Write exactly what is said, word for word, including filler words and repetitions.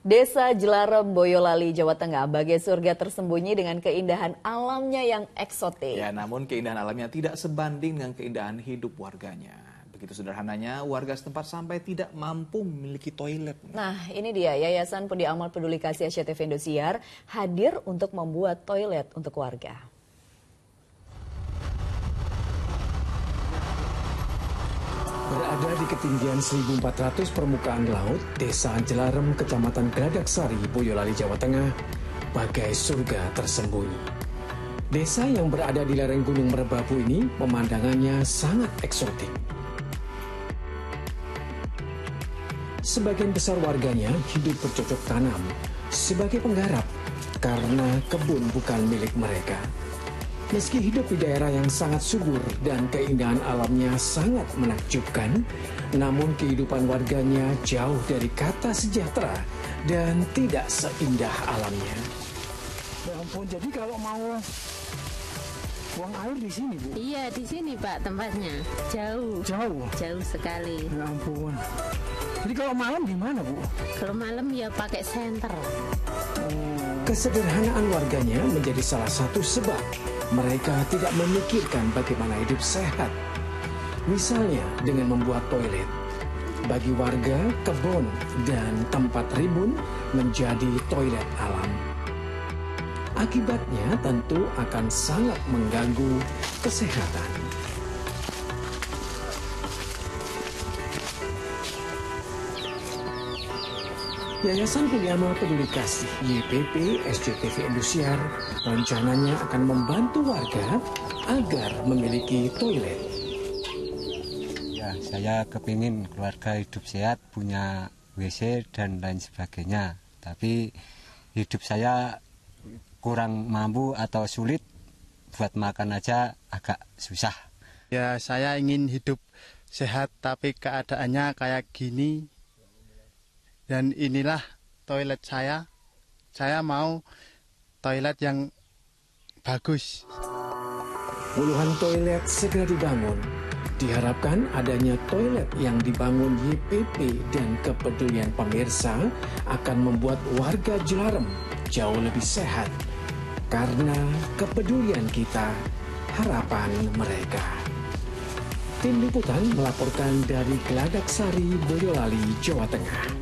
Desa Jelarem, Boyolali, Jawa Tengah, bagai surga tersembunyi dengan keindahan alamnya yang eksotik. Ya, namun keindahan alamnya tidak sebanding dengan keindahan hidup warganya. Begitu sederhananya, warga setempat sampai tidak mampu memiliki toilet. Nah, ini dia Yayasan Pundi Amal Peduli Kasih S C T V Indosiar hadir untuk membuat toilet untuk warga. Berada di ketinggian seribu empat ratus permukaan laut, Desa Jelarem, Kecamatan Gladaksari, Boyolali, Jawa Tengah, bagai surga tersembunyi. Desa yang berada di lereng Gunung Merbabu ini pemandangannya sangat eksotik. Sebagian besar warganya hidup bercocok tanam sebagai penggarap karena kebun bukan milik mereka. Meski hidup di daerah yang sangat subur dan keindahan alamnya sangat menakjubkan, namun kehidupan warganya jauh dari kata sejahtera dan tidak seindah alamnya. Ya ampun, jadi kalau mau buang air di sini, Bu? Iya, di sini, Pak, tempatnya. Jauh. Jauh? Jauh sekali. Ya ampun. Jadi kalau malam gimana, Bu? Kalau malam ya pakai senter. Kesederhanaan warganya menjadi salah satu sebab mereka tidak memikirkan bagaimana hidup sehat. Misalnya dengan membuat toilet. Bagi warga, kebun dan tempat rimbun menjadi toilet alam. Akibatnya tentu akan sangat mengganggu kesehatan. Yayasan Pundi Amal Peduli Kasih Y P P S C T V Indosiar rencananya akan membantu warga agar memiliki toilet. Ya, saya kepingin keluarga hidup sehat, punya W C dan lain sebagainya. Tapi hidup saya kurang mampu atau sulit, buat makan aja agak susah. Ya, saya ingin hidup sehat tapi keadaannya kayak gini. Dan inilah toilet saya. Saya mau toilet yang bagus. Puluhan toilet segera dibangun. Diharapkan adanya toilet yang dibangun Y P P dan kepedulian pemirsa akan membuat warga Jelarem jauh lebih sehat. Karena kepedulian kita, harapan mereka. Tim Liputan melaporkan dari Gladaksari, Boyolali, Jawa Tengah.